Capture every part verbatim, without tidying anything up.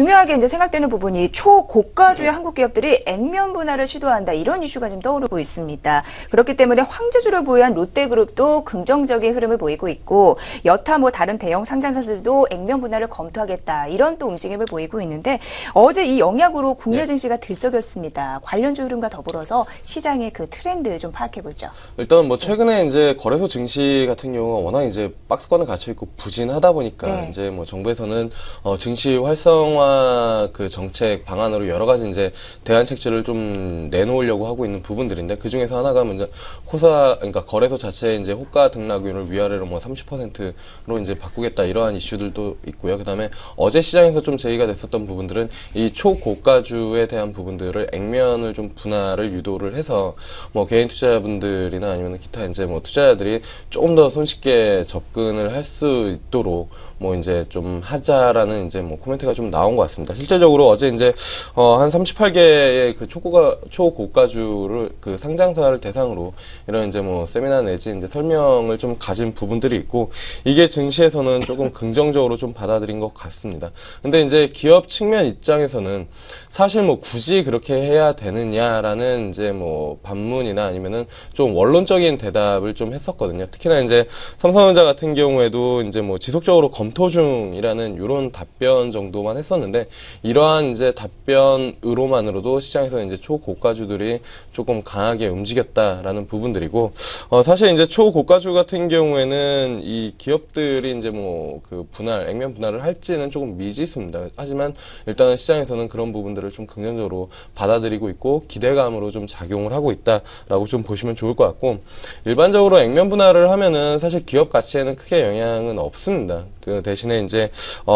중요하게 이제 생각되는 부분이 초고가주의 한국 기업들이 액면 분할을 시도한다 이런 이슈가 좀 떠오르고 있습니다. 그렇기 때문에 황제주를 보유한 롯데그룹도 긍정적인 흐름을 보이고 있고 여타 뭐 다른 대형 상장사들도 액면 분할을 검토하겠다 이런 또 움직임을 보이고 있는데 어제 이 영향으로 국내 네. 증시가 들썩였습니다. 관련주 흐름과 더불어서 시장의 그 트렌드 좀 파악해 보죠. 일단 뭐 최근에 이제 거래소 증시 같은 경우가 워낙 이제 박스권에 갇혀 있고 부진하다 보니까 네. 이제 뭐 정부에서는 어 증시 활성화 그 정책 방안으로 여러 가지 이제 대안책들을 좀 내놓으려고 하고 있는 부분들인데 그 중에서 하나가 먼저 호사 그러니까 거래소 자체의 이제 호가 등락률을 위아래로 뭐 삼십 퍼센트로 이제 바꾸겠다 이러한 이슈들도 있고요. 그다음에 어제 시장에서 좀 제기가 됐었던 부분들은 이 초고가주에 대한 부분들을 액면을 좀 분할을 유도를 해서 뭐 개인 투자자분들이나 아니면 기타 이제 뭐 투자자들이 조금 더 손쉽게 접근을 할 수 있도록 뭐 이제 좀 하자라는 이제 뭐 코멘트가 좀 나온 것 같습니다. 실제적으로 어제 이제 어 한 삼십팔 개의 그 초고가 초고가주를 그 상장사를 대상으로 이런 이제 뭐 세미나 내지 이제 설명을 좀 가진 부분들이 있고 이게 증시에서는 조금 긍정적으로 좀 받아들인 것 같습니다. 근데 이제 기업 측면 입장에서는 사실 뭐 굳이 그렇게 해야 되느냐라는 이제 뭐 반문이나 아니면은 좀 원론적인 대답을 좀 했었거든요. 특히나 이제 삼성전자 같은 경우에도 이제 뭐 지속적으로 검토 중이라는 이런 답변 정도만 했었는데 이러한 이제 답변으로만으로도 시장에서는 이제 초고가주들이 조금 강하게 움직였다라는 부분들이고 어 사실 이제 초고가주 같은 경우에는 이 기업들이 이제 뭐 그 분할 액면 분할을 할지는 조금 미지수입니다. 하지만 일단은 시장에서는 그런 부분들을 좀 긍정적으로 받아들이고 있고 기대감으로 좀 작용을 하고 있다라고 좀 보시면 좋을 것 같고 일반적으로 액면 분할을 하면은 사실 기업 가치에는 크게 영향은 없습니다. 그 대신에 이제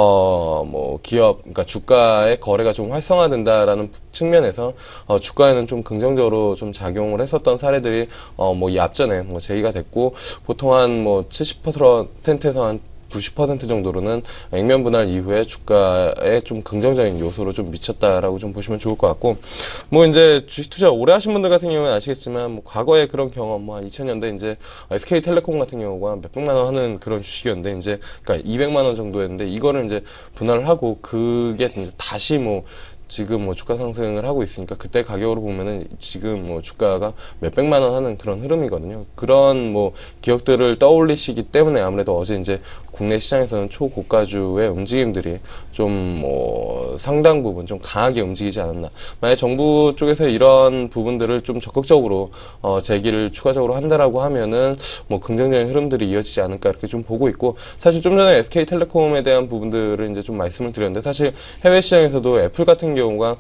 어 뭐 기업 그러니까 주가의 거래가 좀 활성화된다라는 측면에서 어 주가에는 좀 긍정적으로 좀 작용을 했었던 사례들이 어 뭐 이 앞전에 뭐 제기가 됐고 보통 한 뭐 칠십 퍼센트에서 한 구십 퍼센트 정도로는 액면 분할 이후에 주가에 좀 긍정적인 요소로 좀 미쳤다라고 좀 보시면 좋을 것 같고 뭐 이제 주식 투자 오래 하신 분들 같은 경우는 아시겠지만 뭐 과거에 그런 경험 뭐 한 이천 년대 이제 에스케이텔레콤 같은 경우가 몇백만 원 하는 그런 주식이었는데 이제 그러니까 이백만 원 정도였는데 이거를 이제 분할을 하고 그게 이제 다시 뭐 지금 뭐 주가 상승을 하고 있으니까 그때 가격으로 보면은 지금 뭐 주가가 몇백만 원 하는 그런 흐름이거든요. 그런 뭐 기업들을 떠올리시기 때문에 아무래도 어제 이제 국내 시장에서는 초고가주의 움직임들이 좀 뭐 상당 부분 좀 강하게 움직이지 않았나. 만약 정부 쪽에서 이런 부분들을 좀 적극적으로 어 제기를 추가적으로 한다라고 하면은 뭐 긍정적인 흐름들이 이어지지 않을까 이렇게 좀 보고 있고 사실 좀 전에 에스케이텔레콤에 대한 부분들을 이제 좀 말씀을 드렸는데 사실 해외 시장에서도 애플 같은 경우가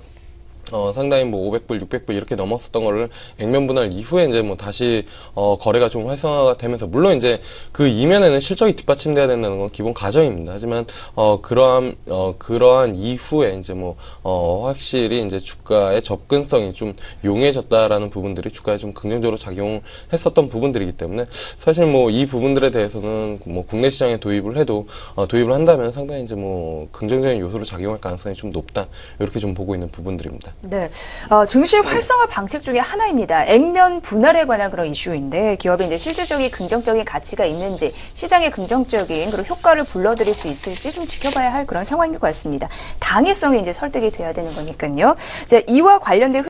어, 상당히 뭐 오백 불, 육백 불 이렇게 넘었었던 거를 액면 분할 이후에 이제 뭐 다시 어, 거래가 좀 활성화가 되면서 물론 이제 그 이면에는 실적이 뒷받침돼야 된다는 건 기본 가정입니다. 하지만 어, 그러한 어, 그러한 이후에 이제 뭐 어, 확실히 이제 주가의 접근성이 좀 용이해졌다라는 부분들이 주가에 좀 긍정적으로 작용했었던 부분들이기 때문에 사실 뭐 이 부분들에 대해서는 뭐 국내 시장에 도입을 해도 어, 도입을 한다면 상당히 이제 뭐 긍정적인 요소로 작용할 가능성이 좀 높다 이렇게 좀 보고 있는 부분들입니다. 네, 어, 증시 활성화 방책 중에 하나입니다. 액면 분할에 관한 그런 이슈인데 기업이 이제 실질적인 긍정적인 가치가 있는지 시장의 긍정적인 그런 효과를 불러들일 수 있을지 좀 지켜봐야 할 그런 상황인 것 같습니다. 당위성이 이제 설득이 돼야 되는 거니까요. 자, 이와 관련된